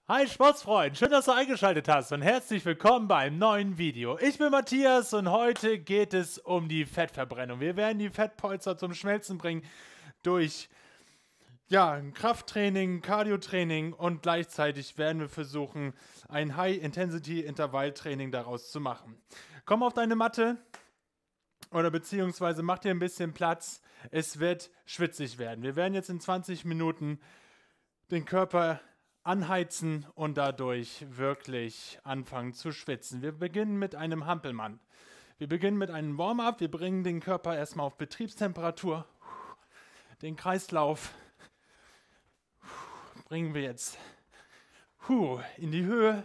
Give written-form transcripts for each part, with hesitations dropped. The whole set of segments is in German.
Hi Sportsfreund, schön, dass du eingeschaltet hast und herzlich willkommen bei einem neuen Video. Ich bin Matthias und heute geht es um die Fettverbrennung. Wir werden die Fettpolster zum Schmelzen bringen durch Krafttraining, Cardiotraining und gleichzeitig werden wir versuchen, ein High-Intensity-Intervalltraining daraus zu machen. Komm auf deine Matte oder beziehungsweise mach dir ein bisschen Platz. Es wird schwitzig werden. Wir werden jetzt in 20 Minuten den Körper anheizen und dadurch wirklich anfangen zu schwitzen. Wir beginnen mit einem Hampelmann. Wir beginnen mit einem Warm-up. Wir bringen den Körper erstmal auf Betriebstemperatur. Den Kreislauf bringen wir jetzt in die Höhe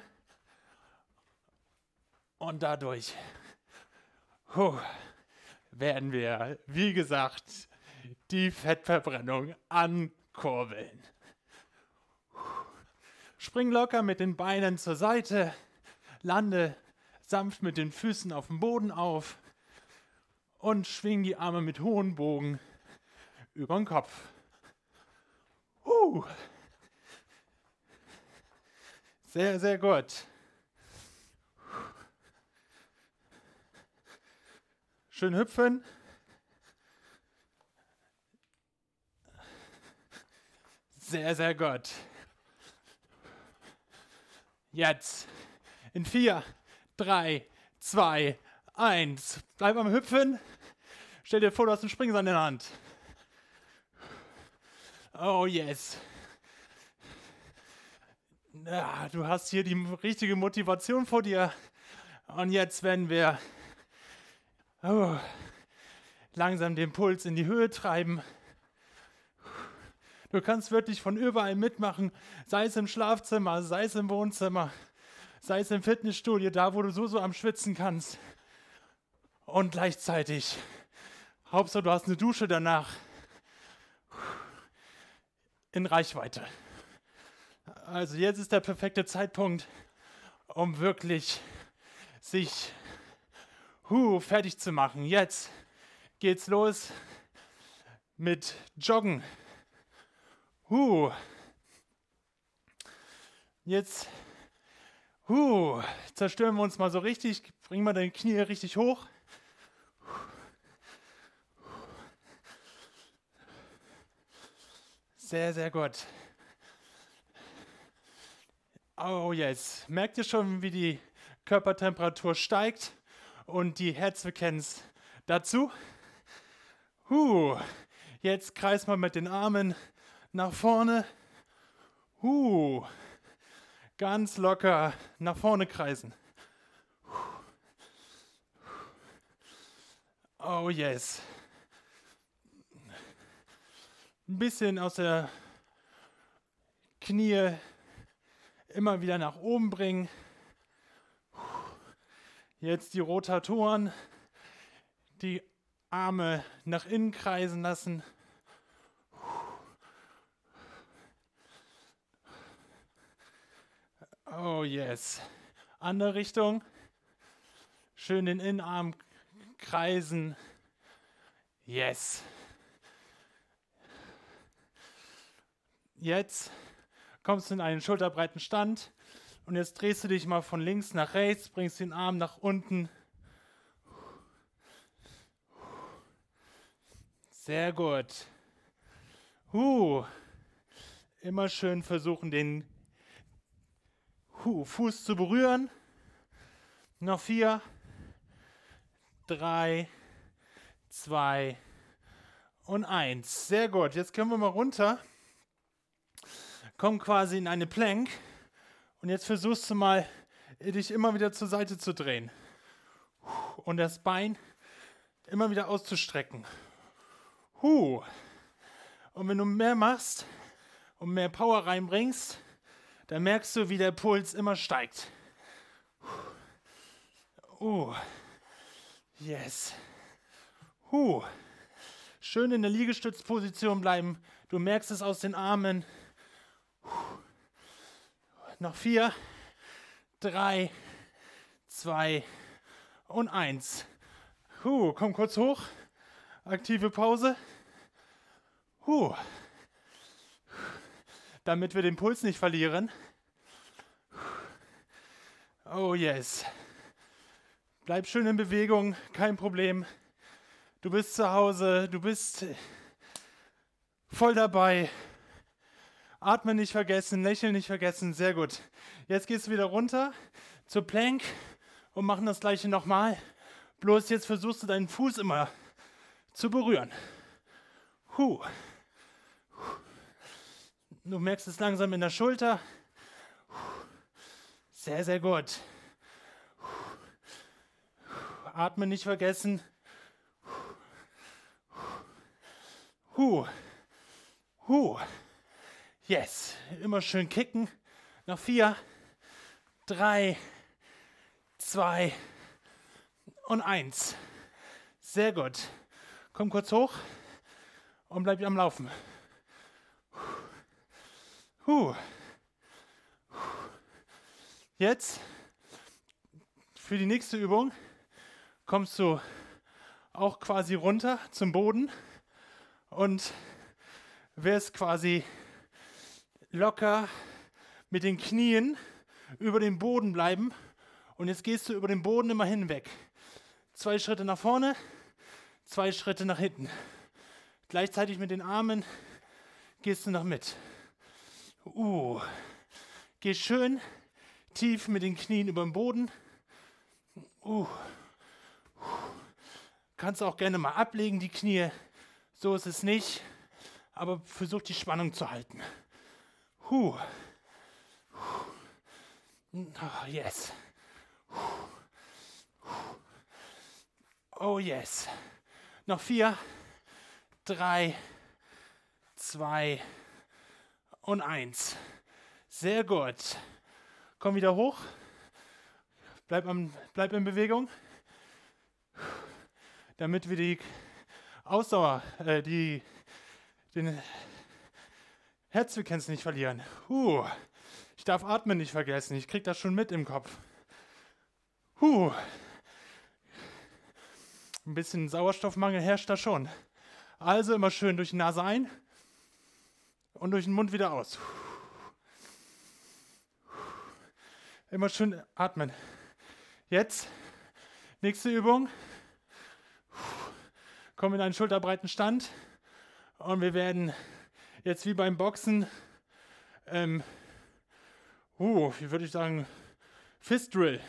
und dadurch werden wir, wie gesagt, die Fettverbrennung ankurbeln. Spring locker mit den Beinen zur Seite, lande sanft mit den Füßen auf dem Boden auf und schwing die Arme mit hohen Bogen über den Kopf. Sehr, sehr gut. Schön hüpfen. Sehr, sehr gut. Jetzt in 4, 3, 2, 1. Bleib am Hüpfen. Stell dir vor, du hast einen Springseil in der Hand. Oh yes. Ja, du hast hier die richtige Motivation vor dir. Und jetzt werden wir langsam den Puls in die Höhe treiben. Du kannst wirklich von überall mitmachen, sei es im Schlafzimmer, sei es im Wohnzimmer, sei es im Fitnessstudio, da wo du so am Schwitzen kannst. Und gleichzeitig, Hauptsache du hast eine Dusche danach in Reichweite. Also jetzt ist der perfekte Zeitpunkt, um wirklich sich fertig zu machen. Jetzt geht's los mit Joggen. Jetzt zerstören wir uns mal so richtig, bringen wir deine Knie richtig hoch. Sehr, sehr gut. Oh yes, merkt ihr schon, wie die Körpertemperatur steigt und die Herzfrequenz dazu? Jetzt kreis mal mit den Armen nach vorne. Ganz locker nach vorne kreisen. Oh yes. Ein bisschen aus der Knie immer wieder nach oben bringen. Jetzt die Rotatoren, die Arme nach innen kreisen lassen. Oh yes. Andere Richtung. Schön den Innenarm kreisen. Yes. Jetzt kommst du in einen schulterbreiten Stand und jetzt drehst du dich mal von links nach rechts, bringst den Arm nach unten. Sehr gut. Immer schön versuchen, den Fuß zu berühren. Noch 4, 3, 2 und 1. Sehr gut. Jetzt können wir mal runter. Komm quasi in eine Plank. Und jetzt versuchst du mal, dich immer wieder zur Seite zu drehen. Und das Bein immer wieder auszustrecken. Und wenn du mehr machst und mehr Power reinbringst, dann merkst du, wie der Puls immer steigt. Yes. Schön in der Liegestützposition bleiben. Du merkst es aus den Armen. Noch 4, 3, 2 und 1. Komm kurz hoch. Aktive Pause. Damit wir den Puls nicht verlieren. Oh yes. Bleib schön in Bewegung, kein Problem. Du bist zu Hause, du bist voll dabei. Atmen nicht vergessen, lächeln nicht vergessen, sehr gut. Jetzt gehst du wieder runter zur Plank und machen das gleiche nochmal. Bloß jetzt versuchst du deinen Fuß immer zu berühren. Du merkst es langsam in der Schulter. Sehr, sehr gut. Atmen nicht vergessen. Yes. Immer schön kicken. Noch 4, 3, 2 und 1. Sehr gut. Komm kurz hoch und bleib am Laufen. Jetzt für die nächste Übung kommst du auch quasi runter zum Boden und wirst quasi locker mit den Knien über dem Boden bleiben. Und jetzt gehst du über den Boden immer hinweg. 2 Schritte nach vorne, 2 Schritte nach hinten. Gleichzeitig mit den Armen gehst du noch mit. Geh schön tief mit den Knien über den Boden. Kannst auch gerne mal ablegen, die Knie. So ist es nicht. Aber versuch die Spannung zu halten. Yes. Oh yes. Noch 4, 3, 2 und 1. Sehr gut. Komm wieder hoch. Bleib in Bewegung. Damit wir die Ausdauer, den Herzfrequenz nicht verlieren. Ich darf atmen nicht vergessen. Ich krieg das schon mit im Kopf. Ein bisschen Sauerstoffmangel herrscht da schon. Also immer schön durch die Nase ein und durch den Mund wieder aus. Immer schön atmen. Jetzt, nächste Übung. Komm in einen schulterbreiten Stand und wir werden jetzt wie beim Boxen, wie würde ich sagen, Fist Drill.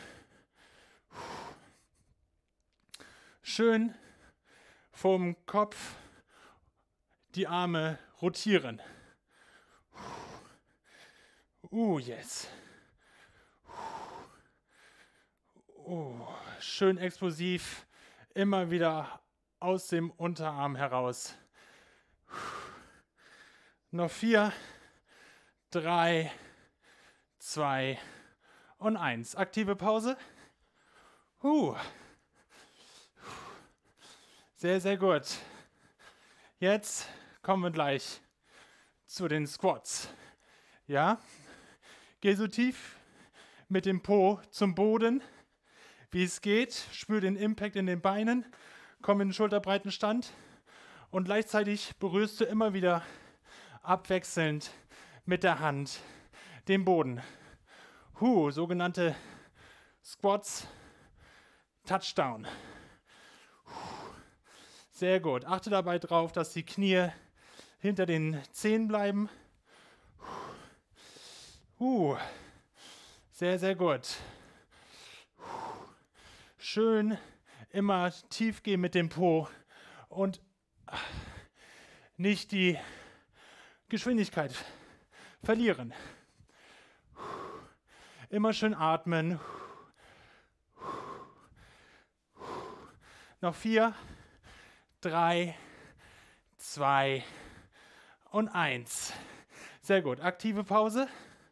Schön vom Kopf die Arme rotieren. Yes. Schön explosiv, immer wieder aus dem Unterarm heraus. Noch 4, 3, 2 und 1. Aktive Pause. Sehr, sehr gut. Jetzt kommen wir gleich zu den Squats. Ja, geh so tief mit dem Po zum Boden, wie es geht. Spür den Impact in den Beinen. Komm in den schulterbreiten Stand. Und gleichzeitig berührst du immer wieder abwechselnd mit der Hand den Boden. Sogenannte Squats, Touchdown. Sehr gut. Achte dabei darauf, dass die Knie hinter den Zehen bleiben. Sehr, sehr gut. Schön immer tief gehen mit dem Po und nicht die Geschwindigkeit verlieren. Immer schön atmen. Noch 4, 3, 2 und 1. Sehr gut. Aktive Pause.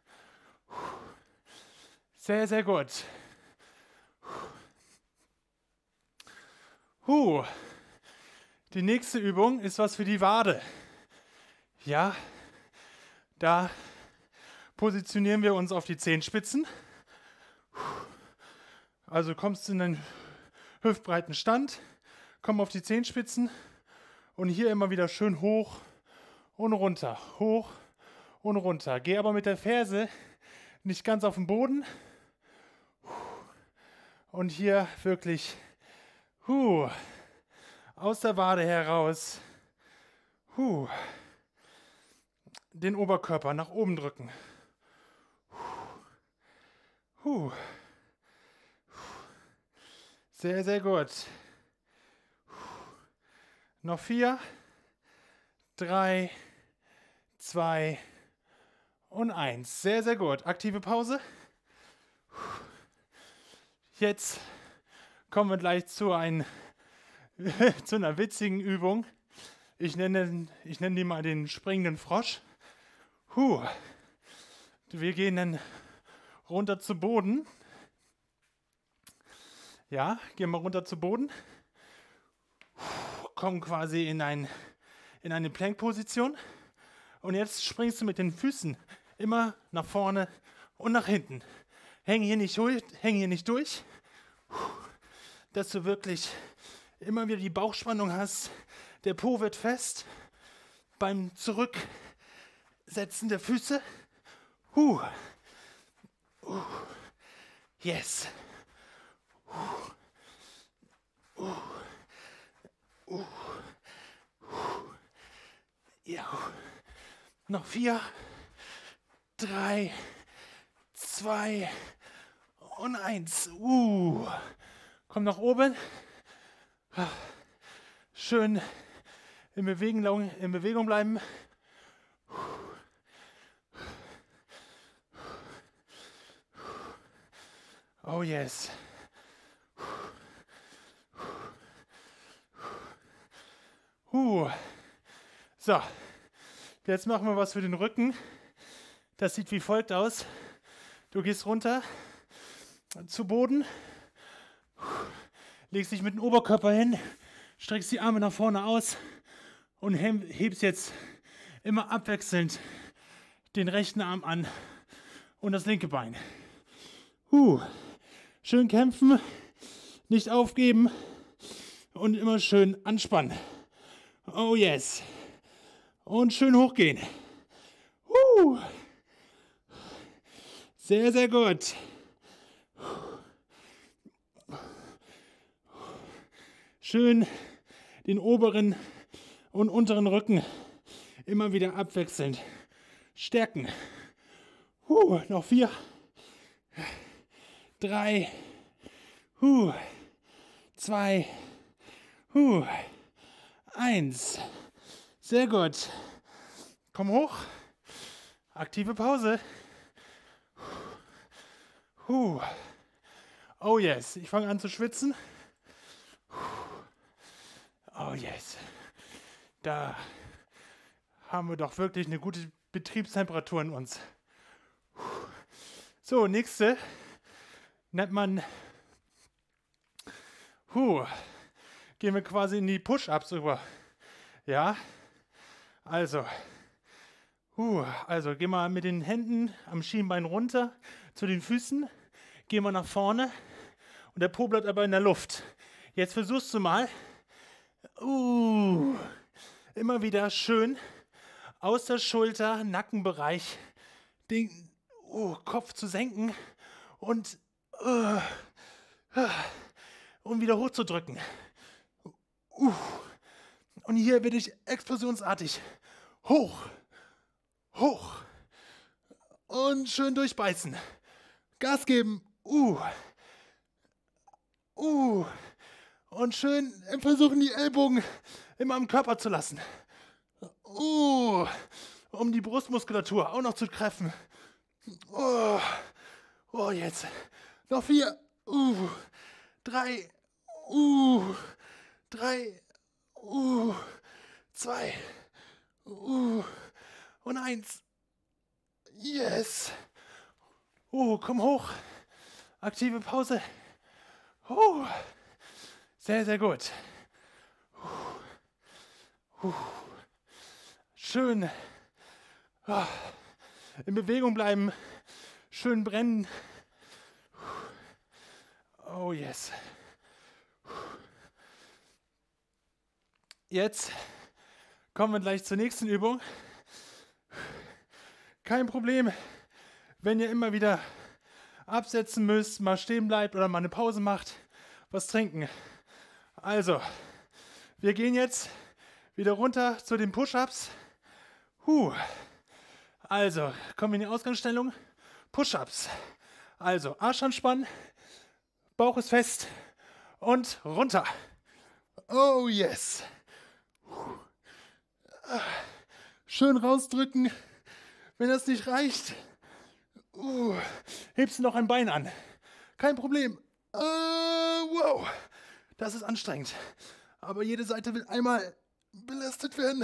Sehr, sehr gut. Die nächste Übung ist was für die Wade. Ja, da positionieren wir uns auf die Zehenspitzen. Also kommst du in einen hüftbreiten Stand, komm auf die Zehenspitzen und hier immer wieder schön hoch und runter, hoch und runter. Geh aber mit der Ferse nicht ganz auf den Boden. Und hier wirklich aus der Wade heraus den Oberkörper nach oben drücken. Sehr, sehr gut. Noch 4, 3, 2 und 1. Sehr, sehr gut. Aktive Pause. Jetzt kommen wir gleich zu einer witzigen Übung. Ich nenne die mal den springenden Frosch. Wir gehen dann runter zu Boden. Ja, gehen wir runter zu Boden. Kommen quasi in eine Plank-Position. Und jetzt springst du mit den Füßen immer nach vorne und nach hinten. Häng hier nicht durch, dass du wirklich immer wieder die Bauchspannung hast. Der Po wird fest beim Zurücksetzen der Füße. Yes. Ja. Noch 4, 3, 2 und 1. Komm nach oben. Schön in Bewegung bleiben. Oh yes. So, jetzt machen wir was für den Rücken. Das sieht wie folgt aus. Du gehst runter zu Boden, legst dich mit dem Oberkörper hin, streckst die Arme nach vorne aus und hebst jetzt immer abwechselnd den rechten Arm an und das linke Bein. Schön kämpfen, nicht aufgeben und immer schön anspannen. Oh yes. Und schön hochgehen. Sehr, sehr gut. Schön den oberen und unteren Rücken immer wieder abwechselnd stärken. Noch 4, 3, 2, 1. Sehr gut. Komm hoch. Aktive Pause. Oh yes. Ich fange an zu schwitzen. Oh yes. Da haben wir doch wirklich eine gute Betriebstemperatur in uns. So, nächste nennt man gehen wir quasi in die Push-Ups über. Ja, also geh mal mit den Händen am Schienbein runter zu den Füßen, geh mal nach vorne und der Po bleibt aber in der Luft. Jetzt versuchst du mal, immer wieder schön aus der Schulter, Nackenbereich den Kopf zu senken und wieder hochzudrücken. Und hier bin ich explosionsartig. Hoch. Und schön durchbeißen. Gas geben. Und schön versuchen, die Ellbogen immer am Körper zu lassen. Um die Brustmuskulatur auch noch zu treffen. Jetzt. Noch 4. 3. 3. 2. Und 1. Yes. Komm hoch. Aktive Pause. Sehr, sehr gut. Schön in Bewegung bleiben. Schön brennen. Oh yes. Jetzt kommen wir gleich zur nächsten Übung. Kein Problem, wenn ihr immer wieder absetzen müsst, mal stehen bleibt oder mal eine Pause macht, was trinken. Also, wir gehen jetzt wieder runter zu den Push-Ups. Also, kommen wir in die Ausgangsstellung. Push-Ups. Also, Arsch anspannen, Bauch ist fest und runter. Oh yes. Schön rausdrücken. Wenn das nicht reicht, hebst du noch ein Bein an. Kein Problem. Wow. Das ist anstrengend. Aber jede Seite will einmal belastet werden.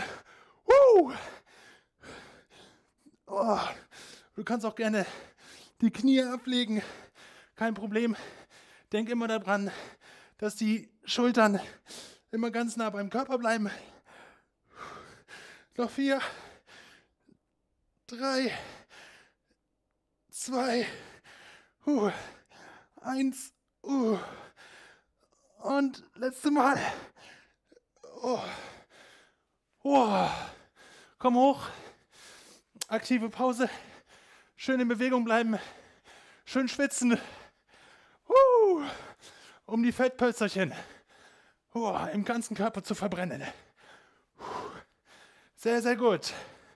Oh. Du kannst auch gerne die Knie ablegen. Kein Problem. Denk immer daran, dass die Schultern immer ganz nah beim Körper bleiben. Noch 4, 3, 2, 1. Und letzte Mal. Komm hoch. Aktive Pause. Schön in Bewegung bleiben. Schön schwitzen. Um die Fettpölzerchen im ganzen Körper zu verbrennen. Sehr, sehr gut.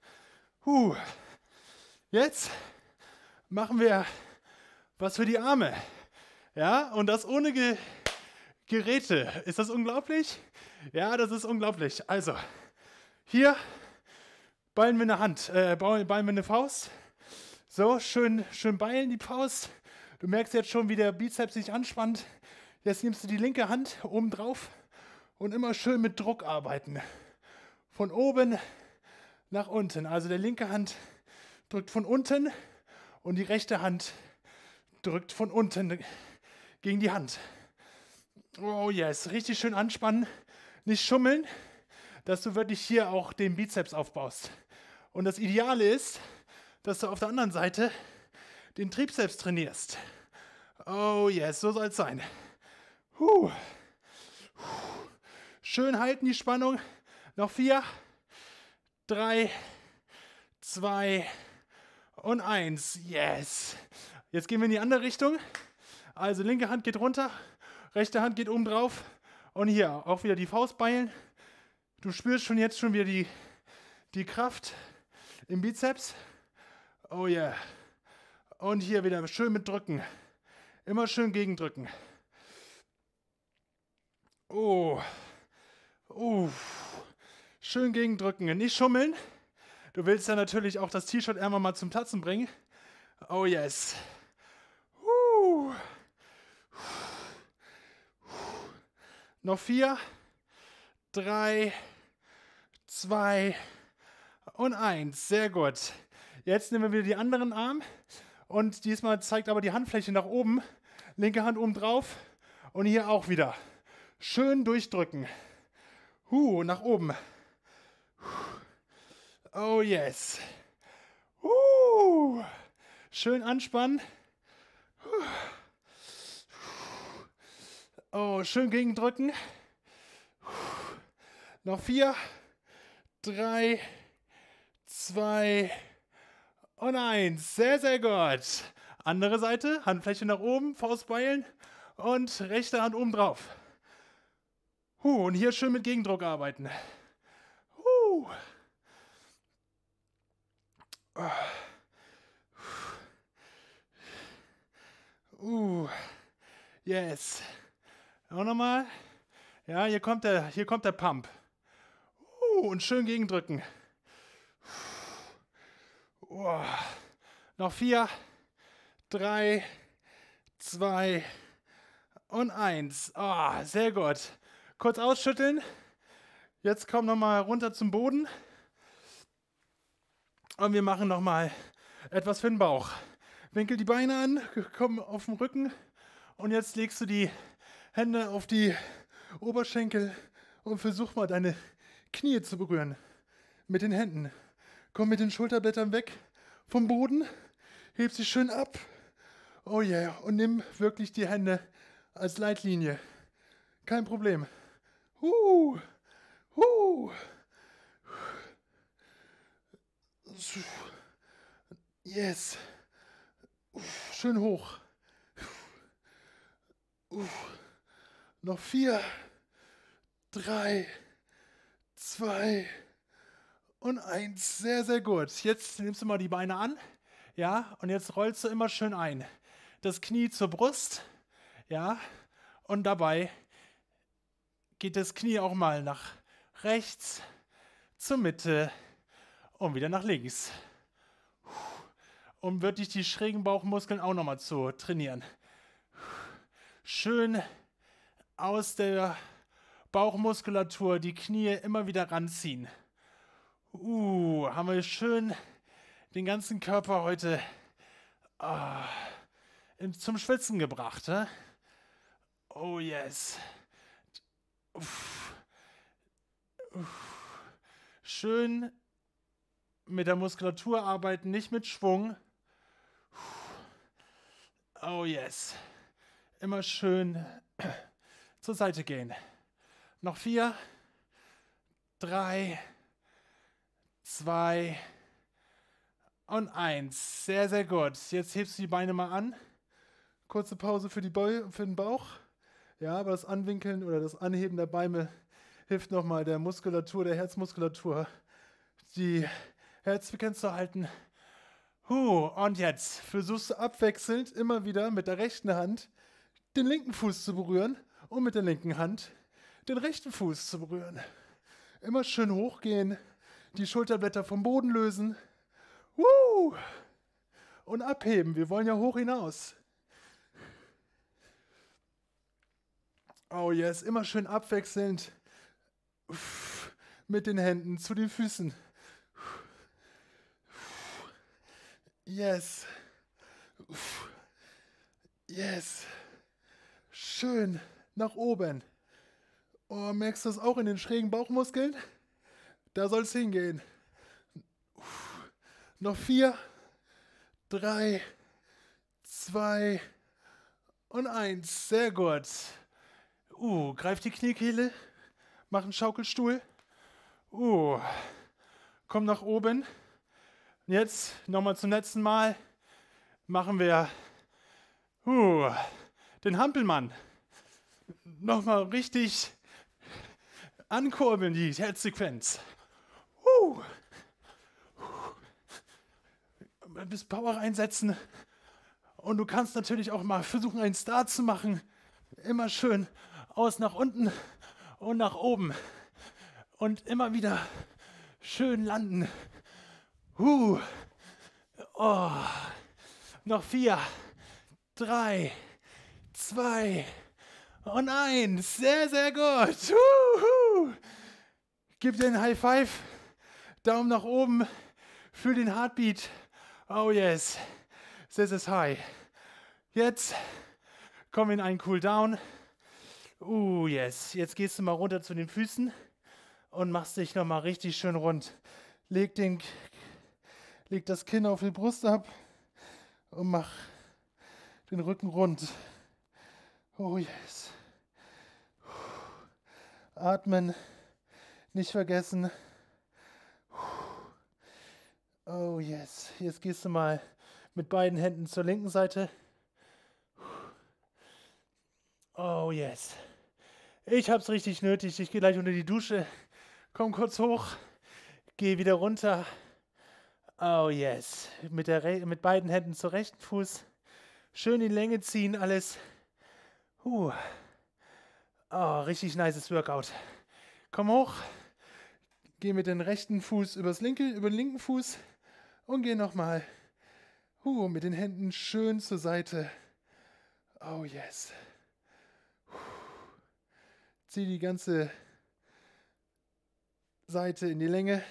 Jetzt machen wir was für die Arme. Ja, und das ohne Geräte. Ist das unglaublich? Ja, das ist unglaublich. Also, hier ballen wir eine Hand, ballen wir eine Faust. So, schön ballen die Faust. Du merkst jetzt schon, wie der Bizeps sich anspannt. Jetzt nimmst du die linke Hand oben drauf und immer schön mit Druck arbeiten. Von oben nach unten. Also der linke Hand drückt von unten und die rechte Hand drückt von unten gegen die Hand. Oh yes, richtig schön anspannen, nicht schummeln, dass du wirklich hier auch den Bizeps aufbaust. Und das Ideale ist, dass du auf der anderen Seite den Trizeps trainierst. Oh yes, so soll es sein. Schön halten die Spannung. Noch 4, 3, 2 und 1. Yes. Jetzt gehen wir in die andere Richtung. Also linke Hand geht runter, rechte Hand geht oben drauf. Und hier auch wieder die Faust ballen. Du spürst jetzt schon wieder die Kraft im Bizeps. Oh yeah. Und hier wieder schön mit drücken. Immer schön gegendrücken. Schön gegendrücken. Nicht schummeln. Du willst ja natürlich auch das T-Shirt einmal mal zum Platzen bringen. Oh yes. Noch 4, 3, 2 und 1. Sehr gut. Jetzt nehmen wir wieder die anderen Arm und diesmal zeigt aber die Handfläche nach oben. Linke Hand oben drauf und hier auch wieder. Schön durchdrücken. Nach oben. Oh yes. Schön anspannen. Oh, schön gegendrücken. Noch 4, 3, 2 und 1. Sehr, sehr gut. Andere Seite, Handfläche nach oben, Faust ballen und rechte Hand oben drauf. Und hier schön mit Gegendruck arbeiten. Yes. Auch nochmal. Ja, hier kommt der Pump. Und schön gegendrücken. Noch 4, 3, 2 und 1. Sehr gut. Kurz ausschütteln. Jetzt komm nochmal runter zum Boden. Und wir machen nochmal etwas für den Bauch. Winkel die Beine an, komm auf den Rücken. Und jetzt legst du die Hände auf die Oberschenkel und versuch mal deine Knie zu berühren. Mit den Händen. Komm mit den Schulterblättern weg vom Boden. Heb sie schön ab. Oh yeah. Und nimm wirklich die Hände als Leitlinie. Kein Problem. Yes. Schön hoch. Noch 4, 3, 2 und 1. Sehr, sehr gut. Jetzt nimmst du mal die Beine an. Ja, und jetzt rollst du immer schön ein. Das Knie zur Brust. Ja, und dabei geht das Knie auch mal nach rechts, zur Mitte und wieder nach links. Um wirklich die schrägen Bauchmuskeln auch nochmal zu trainieren. Schön aus der Bauchmuskulatur die Knie immer wieder ranziehen. Haben wir schön den ganzen Körper heute zum Schwitzen gebracht. Oh yes. Schön mit der Muskulatur arbeiten, nicht mit Schwung. Oh yes. Immer schön zur Seite gehen. Noch 4, 3, 2 und 1. Sehr, sehr gut. Jetzt hebst du die Beine mal an. Kurze Pause für den Bauch. Ja, aber das Anwinkeln oder das Anheben der Beine hilft nochmal der Muskulatur, der Herzmuskulatur, die Herzfrequenz zu halten. Und jetzt versuchst du abwechselnd immer wieder mit der rechten Hand den linken Fuß zu berühren und mit der linken Hand den rechten Fuß zu berühren. Immer schön hochgehen, die Schulterblätter vom Boden lösen. Und abheben. Wir wollen ja hoch hinaus. Oh yes, immer schön abwechselnd mit den Händen zu den Füßen. Yes. Yes. Schön nach oben. Oh, merkst du das auch in den schrägen Bauchmuskeln? Da soll es hingehen. Noch 4, 3, 2 und 1. Sehr gut. Greif die Kniekehle. Mach einen Schaukelstuhl. Komm nach oben. Jetzt nochmal zum letzten Mal machen wir den Hampelmann. Nochmal richtig ankurbeln, die Herzfrequenz. Bis Power einsetzen. Und du kannst natürlich auch mal versuchen, einen Start zu machen. Immer schön aus nach unten und nach oben. Und immer wieder schön landen. Noch 4, 3, 2 und 1. Sehr, sehr gut. Gib dir einen High Five. Daumen nach oben. Fühl den Heartbeat. Oh yes. This is high. Jetzt kommen wir in einen Cool Down. Yes. Jetzt gehst du mal runter zu den Füßen und machst dich nochmal richtig schön rund. Leg das Kinn auf die Brust ab und mach den Rücken rund. Oh yes. Atmen, nicht vergessen. Oh yes. Jetzt gehst du mal mit beiden Händen zur linken Seite. Oh yes. Ich hab's richtig nötig. Ich gehe gleich unter die Dusche. Komm kurz hoch. Geh wieder runter. Oh yes. Mit beiden Händen zur rechten Fuß. Schön in Länge ziehen, alles. Richtig nices Workout. Komm hoch. Geh mit dem rechten Fuß über den linken Fuß. Und geh nochmal. Mit den Händen schön zur Seite. Oh yes. Zieh die ganze Seite in die Länge.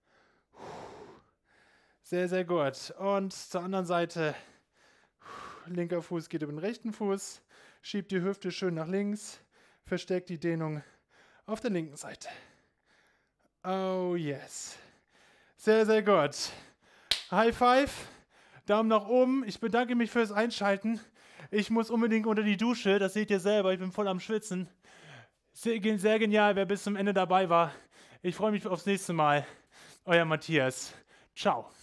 Sehr, sehr gut. Und zur anderen Seite. Linker Fuß geht über den rechten Fuß. Schiebt die Hüfte schön nach links. Verstärkt die Dehnung auf der linken Seite. Oh yes. Sehr, sehr gut. High Five. Daumen nach oben. Ich bedanke mich fürs Einschalten. Ich muss unbedingt unter die Dusche. Das seht ihr selber. Ich bin voll am Schwitzen. Sehr genial, wer bis zum Ende dabei war. Ich freue mich aufs nächste Mal. Euer Matthias. Ciao.